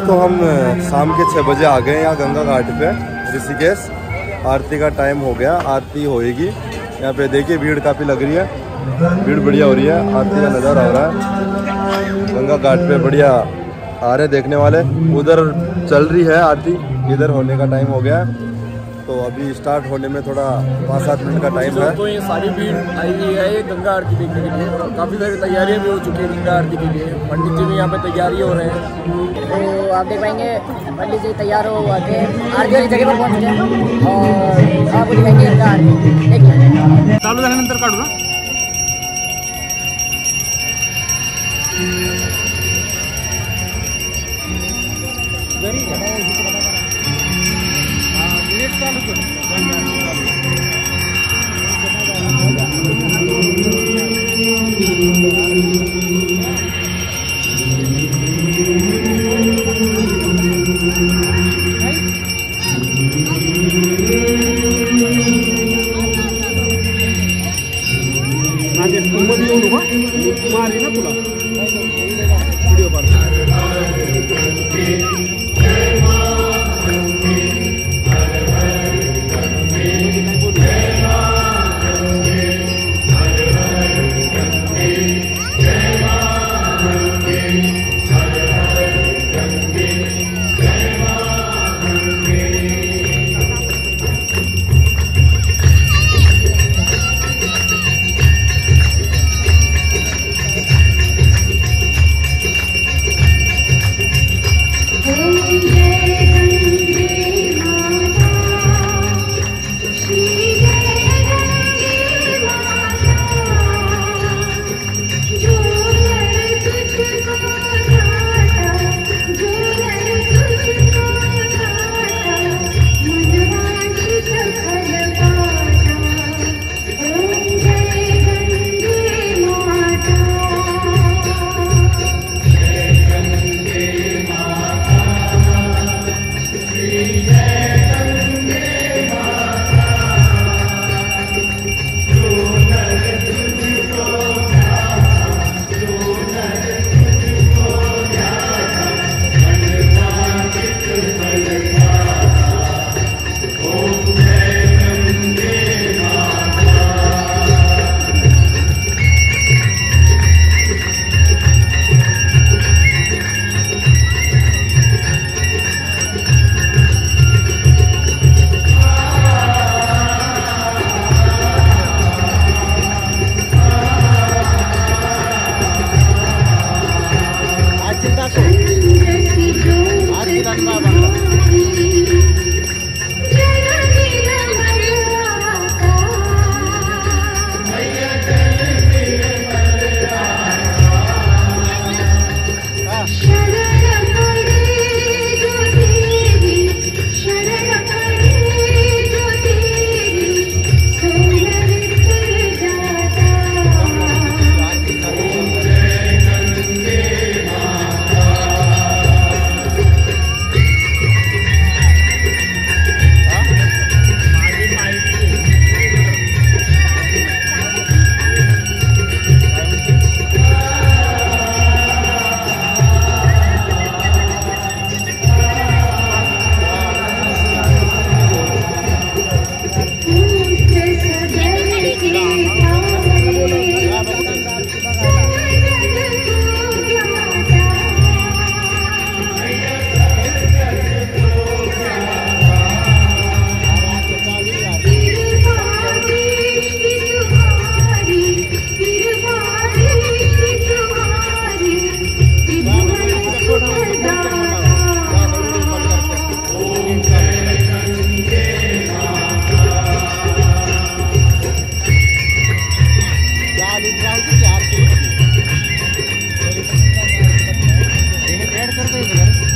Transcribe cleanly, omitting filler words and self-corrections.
दोस्तों हम शाम के 6 बजे आ गए यहाँ गंगा घाट पे ऋषिकेश। आरती का टाइम हो गया, आरती होएगी। यहाँ पे देखिए भीड़ काफ़ी लग रही है, भीड़ बढ़िया हो रही है। आरती का नज़ारा हो रहा है गंगा घाट पे, बढ़िया आ रहे देखने वाले। उधर चल रही है आरती, इधर होने का टाइम हो गया, तो अभी स्टार्ट होने में थोड़ा 5-7 मिनट का टाइम है। तो ये सारी भीड़ आई हुई है ये गंगा आरती देखने के लिए। काफ़ी सारी तैयारियां भी हो चुकी है गंगा आरती के लिए। पंडित जी भी यहाँ पे तैयारी हो रहे हैं, तो आप देख पाएंगे पंडित जी तैयार हो आके आरती वाली जगह पर पहुँच चुके हैं और आपको दिखाएंगे गंगा आरती। देखिए चालू झाल्यानंतर काढू ना। ऐड कर दो इधर।